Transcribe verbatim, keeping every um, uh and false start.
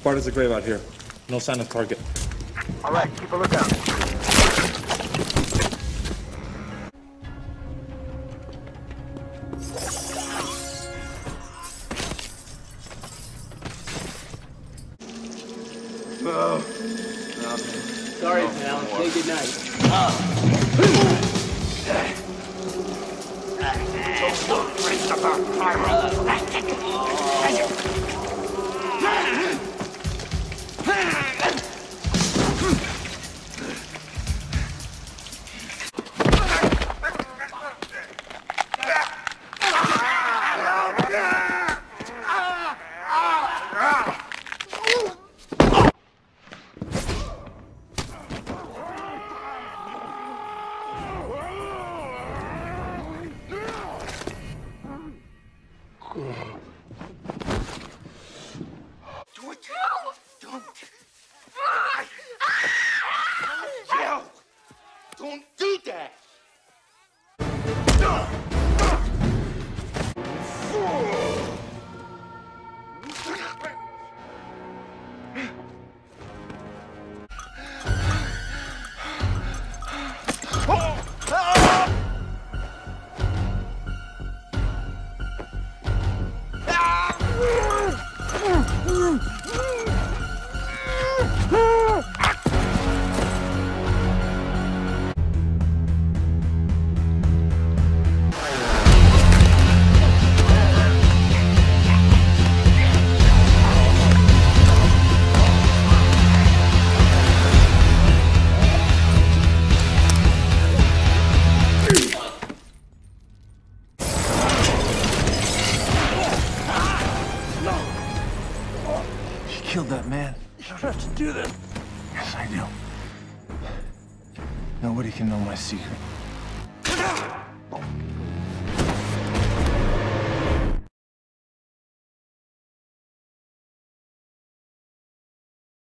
Part is a grave out here. No sign of target. All right, keep a lookout. Oh. Sorry, pal. Say goodnight. Don't do that! Killed that man. You don't have to do this. Yes, I do. Nobody can know my secret.